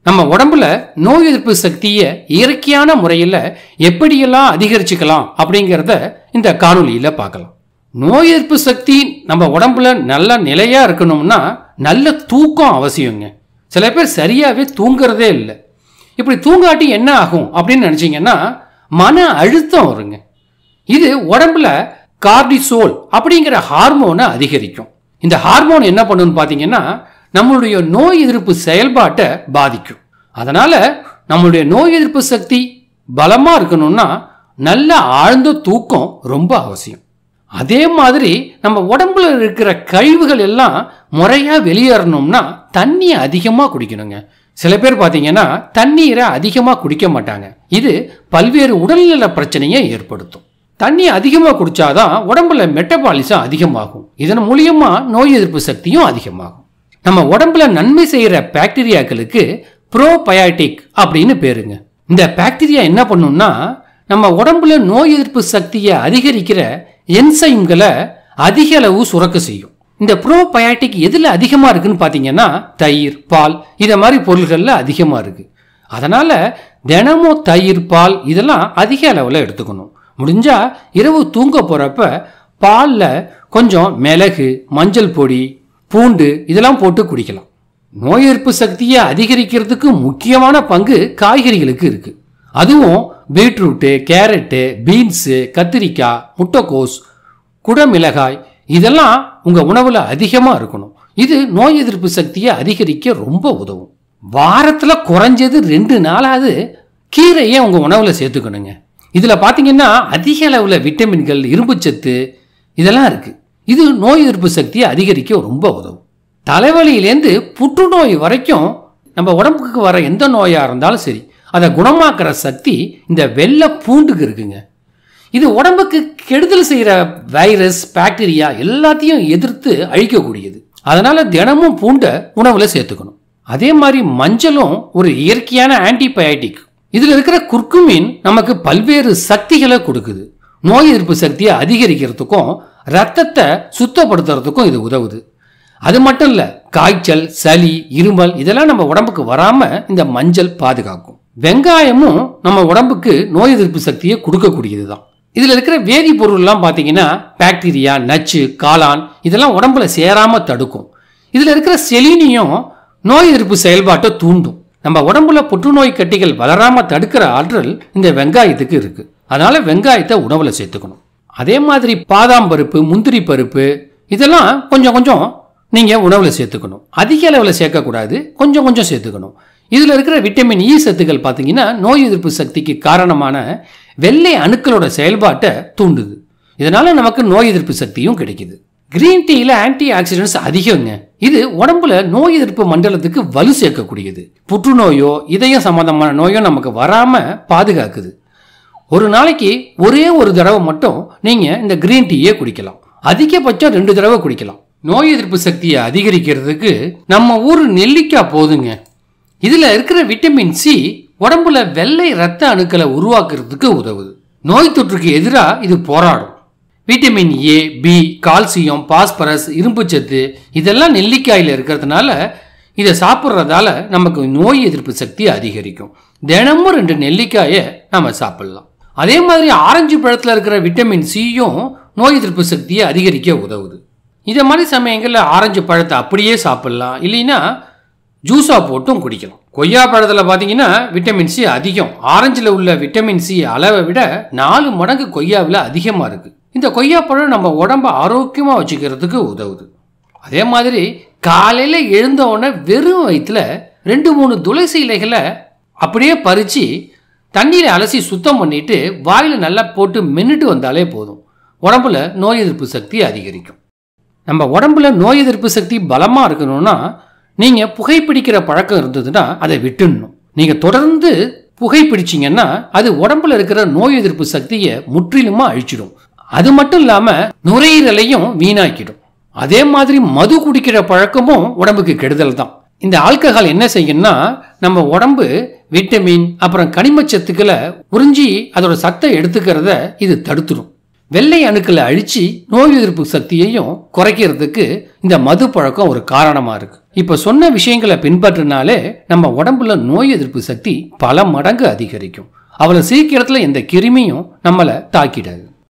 நம்ம உடம்புல நோய் எதிர்ப்பு சக்தியை இயற்கையான முறையில் எப்படியெல்லாம் அதிகரிச்சுக்கலாம் அப்படிங்கிறத இந்த காணொலியில பார்க்கலாம். நோய் எதிர்ப்பு சக்தி நம்ம உடம்புல நல்ல நிலையா இருக்கணும்னா நல்ல தூக்கம் அவசியங்க. சில பேர் சரியாவே தூங்குறதே இல்லை. இப்படி தூங்காட்டி என்ன ஆகும் அப்படின்னு நினைச்சீங்கன்னா மன அழுத்தம் வருங்க. இது உடம்புல கார்டிசோல் அப்படிங்கிற ஹார்மோனை அதிகரிக்கும். இந்த ஹார்மோன் என்ன பண்ணுன்னு பார்த்தீங்கன்னா நம்மளுடைய நோய் எதிர்ப்பு செயல்பாட்டை பாதிக்கும். அதனால நம்மளுடைய நோய் எதிர்ப்பு சக்தி பலமா இருக்கணும்னா நல்ல ஆழ்ந்த தூக்கம் ரொம்ப அவசியம். அதே மாதிரி நம்ம உடம்புல இருக்கிற கழிவுகள் எல்லாம் முறையா வெளியேறணும்னா தண்ணியை அதிகமாக குடிக்கணுங்க. சில பேர் பார்த்தீங்கன்னா தண்ணீரை அதிகமாக குடிக்க மாட்டாங்க. இது பல்வேறு உடல்நல பிரச்சனையை ஏற்படுத்தும். தண்ணி அதிகமாக குடிச்சாதான் உடம்புல மெட்டபாலிசம் அதிகமாகும். இதன் மூலியமா நோய் எதிர்ப்பு சக்தியும் அதிகமாகும். நம்ம உடம்புல நன்மை செய்யற பாக்டீரியாக்களுக்கு ப்ரோபயாட்டிக் அப்படின்னு பேருங்க. இந்த பாக்டீரியா என்ன பண்ணும்னா நம்ம உடம்புல நோய் எதிர்ப்பு சக்தியை அதிகரிக்கிற என்சைம்களை அதிக அளவு சுரக்க செய்யும். இந்த ப்ரோபயாட்டிக் எதுல அதிகமா இருக்குன்னு பாத்தீங்கன்னா தயிர், பால் இத மாதிரி பொருள்கள்ல அதிகமா இருக்கு. அதனால தினமும் தயிர், பால் இதெல்லாம் அதிக அளவுல எடுத்துக்கணும். முடிஞ்சா இரவு தூங்க போறப்ப பால்ல கொஞ்சம் மிளகு, மஞ்சள் பொடி, பூண்டு இதெல்லாம் போட்டு குடிக்கலாம். நோய் எதிர்ப்பு சக்தியை அதிகரிக்கிறதுக்கு முக்கியமான பங்கு காய்கறிகளுக்கு இருக்கு. அதுவும் பீட்ரூட்டு, கேரட்டு, பீன்ஸு, கத்திரிக்காய், முட்டைக்கோஸ், குடமிளகாய் இதெல்லாம் உங்க உணவுல அதிகமா இருக்கணும். இது நோய் எதிர்ப்பு சக்தியை அதிகரிக்க ரொம்ப உதவும். வாரத்துல குறைஞ்சது 2 நாளாவது கீரையை உங்க உணவுல சேர்த்துக்கணுங்க. இதுல பாத்தீங்கன்னா அதிக அளவுல விட்டமின்கள், இரும்புச்சத்து இதெல்லாம் இருக்கு. இது நோய் எதிர்ப்பு சக்தியை அதிகரிக்க ரொம்ப உதவும். தலைவலியிலேருந்து புற்றுநோய் வரைக்கும் நம்ம உடம்புக்கு வர எந்த நோயா இருந்தாலும் சரி அதை குணமாக்குற சக்தி இந்த வெள்ளை பூண்டுக்கு இருக்குங்க. இது உடம்புக்கு கெடுதல் செய்யற வைரஸ், பாக்டீரியா எல்லாத்தையும் எதிர்த்து அழிக்கக்கூடியது. அதனால தினமும் பூண்டை உணவுல சேர்த்துக்கணும். அதே மாதிரி மஞ்சளும் ஒரு இயற்கையான ஆன்டிபயோட்டிக். இதுல இருக்கிற குர்குமின் நமக்கு பல்வேறு சக்திகளை கொடுக்குது. நோய் எதிர்ப்பு சக்தியை அதிகரிக்கிறதுக்கும் ரத்தத்தை சுத்தப்படுத்துறதுக்கும் இது உதவுது. அது மட்டும் இல்ல, காய்ச்சல், சளி, இருமல் இதெல்லாம் நம்ம உடம்புக்கு வராம இந்த மஞ்சள் பாதுகாக்கும். வெங்காயமும் நம்ம உடம்புக்கு நோய் எதிர்ப்பு சக்தியை கொடுக்கக்கூடியதுதான். இதுல இருக்கிற வேதிப்பொருள்லாம் பாத்தீங்கன்னா பாக்டீரியா, நச்சு, காளான் இதெல்லாம் உடம்புல சேராம தடுக்கும். இதுல இருக்கிற செலினியம் நோய் எதிர்ப்பு செயல்பாட்டை தூண்டும். நம்ம உடம்புல புற்றுநோய் கட்டிகள் வளராம தடுக்கிற ஆற்றல் இந்த வெங்காயத்துக்கு இருக்கு. அதனால வெங்காயத்தை உணவுல சேர்த்துக்கணும். அதே மாதிரி பாதாம் பருப்பு, முந்திரி பருப்பு இதெல்லாம் கொஞ்சம் கொஞ்சம் நீங்க உணவுல சேர்த்துக்கணும். அதிக அளவில் சேர்க்கக்கூடாது, கொஞ்சம் கொஞ்சம் சேர்த்துக்கணும். இதுல இருக்கிற விட்டமின் இ சத்துக்கள் பார்த்தீங்கன்னா நோய் எதிர்ப்பு சக்திக்கு காரணமான வெள்ளை அணுக்களோட செயல்பாட்டை தூண்டுது. இதனால நமக்கு நோய் எதிர்ப்பு சக்தியும் கிடைக்குது. கிரீன் டீல ஆன்டி ஆக்சிடென்ட்ஸ் அதிகங்க. இது உடம்புல நோய் எதிர்ப்பு மண்டலத்துக்கு வலு சேர்க்கக்கூடியது. புற்றுநோயோ இதயம் சம்பந்தமான நோயோ நமக்கு வராம பாதுகாக்குது. ஒரு நாளைக்கு ஒரே ஒரு தடவை மட்டும் நீங்க இந்த கிரீன் டீயை குடிக்கலாம். அதிகபட்சம் 2 தடவை குடிக்கலாம். நோய் எதிர்ப்பு சக்தியை அதிகரிக்கிறதுக்கு நம்ம ஊர் நெல்லிக்காய் போதுங்க. இதுல இருக்கிற விட்டமின் சி உடம்புல வெள்ளை ரத்த அணுக்களை உருவாக்குறதுக்கு உதவுது. நோய் தொற்றுக்கு எதிராக இது போராடும். Vitamin A, B, calcium, phosphorus, இரும்புச்சத்து இதெல்லாம் நெல்லிக்காயில இருக்கிறதுனால இதை சாப்பிட்றதால நமக்கு நோய் எதிர்ப்பு சக்தி அதிகரிக்கும். தினமும் 2 நெல்லிக்காயை நம்ம சாப்பிடலாம். அதே மாதிரி ஆரஞ்சு பழத்தில் இருக்கிற விட்டமின் சியும் நோய் எதிர்ப்பு சக்தியை அதிகரிக்க உதவுது. இதை மாதிரி சமயங்களில் ஆரஞ்சு பழத்தை அப்படியே சாப்பிடலாம், இல்லைன்னா ஜூஸாக போட்டும் குடிக்கலாம். கொய்யா பழத்தில் பார்த்தீங்கன்னா விட்டமின் சி அதிகம். ஆரஞ்சில் உள்ள விட்டமின் சி அளவை விட 4 மடங்கு கொய்யாவில் அதிகமாக இருக்கு. இந்த கொய்யா பழம் நம்ம உடம்பை ஆரோக்கியமாக வச்சுக்கிறதுக்கு உதவுது. அதே மாதிரி காலையில் எழுந்த உடனே வெறும் வயிற்றுல 2-3 துளசி இலைகளை அப்படியே பறித்து தண்ணீரை அலசி சுத்தம் பண்ணிட்டு வாயில் நல்லா போட்டு மென்னுட்டு வந்தாலே போதும். உடம்புல நோய் எதிர்ப்பு சக்தி அதிகரிக்கும். நம்ம உடம்புல நோய் எதிர்ப்பு சக்தி பலமாக இருக்கணும்னா நீங்கள் புகைப்பிடிக்கிற பழக்கம் இருந்ததுன்னா அதை விட்டுடணும். நீங்கள் தொடர்ந்து புகைப்பிடிச்சிங்கன்னா அது உடம்புல இருக்கிற நோய் எதிர்ப்பு சக்தியை முற்றிலுமாக அழிச்சிடும். அது மட்டும் இல்லாமல் நுரையீரலையும் வீணாக்கிடும். அதே மாதிரி மது குடிக்கிற பழக்கமும் உடம்புக்கு கெடுதல் தான். இந்த ஆல்கஹால் என்ன செய்யும்னா நம்ம உடம்பு விட்டமின் அப்புறம் கனிமச்சத்துக்களை உறிஞ்சி அதோட சத்தை எடுத்துக்கிறத இது தடுத்துடும். வெள்ளை அணுக்களை அழிச்சு நோய் எதிர்ப்பு சக்தியையும் குறைக்கிறதுக்கு இந்த மது பழக்கம் ஒரு காரணமாக இருக்கு. இப்ப சொன்ன விஷயங்களை பின்பற்றினாலே நம்ம உடம்புல நோய் எதிர்ப்பு சக்தி பல மடங்கு அதிகரிக்கும். அவ்வளவு சீக்கிரத்துல எந்த கிருமியும் நம்மளை தாக்கிடாது.